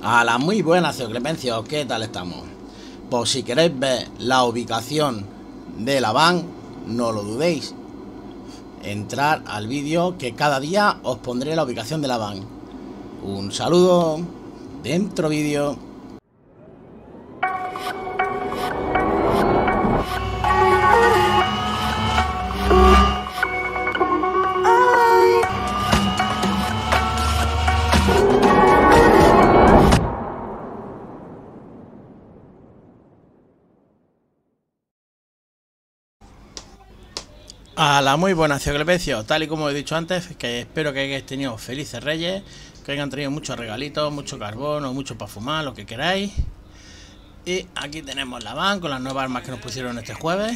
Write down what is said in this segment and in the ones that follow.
A la muy buena, Seo Clemencio, ¿qué tal estamos? Pues si queréis ver la ubicación de la van, no lo dudéis. Entrar al vídeo que cada día os pondré la ubicación de la van. Un saludo, dentro vídeo. A la muy buena, Seo Clemencio, tal y como he dicho antes, que espero que hayáis tenido felices reyes, que hayan traído muchos regalitos, mucho carbón o mucho para fumar, lo que queráis. Y aquí tenemos la van con las nuevas armas que nos pusieron este jueves.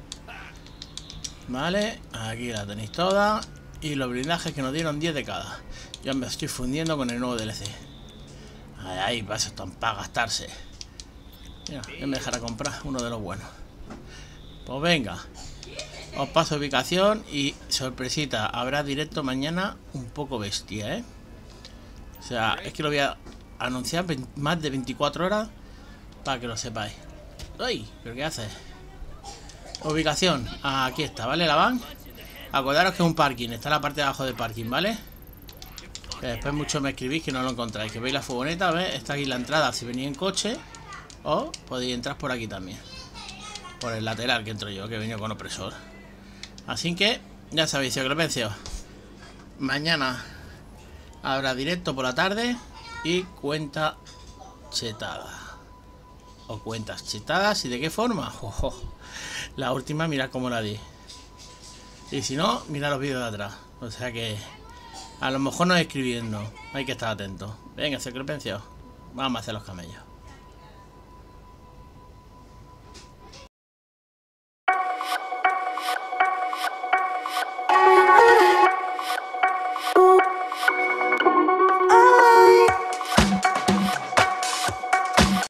Vale, aquí la tenéis toda. Y los blindajes que nos dieron 10 de cada. Yo me estoy fundiendo con el nuevo DLC. Ahí va, eso están para gastarse. Mira, ya me dejará comprar uno de los buenos. Pues venga, os paso ubicación y sorpresita, habrá directo mañana un poco bestia, ¿eh? O sea, es que lo voy a anunciar más de 24 horas para que lo sepáis. ¡Ay! ¿Pero qué haces? Ubicación, aquí está, ¿vale? La van. Acordaros que es un parking, está en la parte de abajo del parking, ¿vale? Que después muchos me escribís que no lo encontráis. Que veis la furgoneta, ¿ves? Está aquí la entrada si venís en coche. O podéis entrar por aquí también. Por el lateral que entro yo, que he venido con opresor. Así que, ya sabéis, Seo Clemencio, mañana habrá directo por la tarde y cuenta chetada. O cuentas chetadas, ¿y de qué forma? Ojo, la última, mirad cómo la di. Y si no, mirad los vídeos de atrás. O sea que a lo mejor no escribiendo, hay que estar atento. Venga, Seo Clemencio, vamos a hacer los camellos.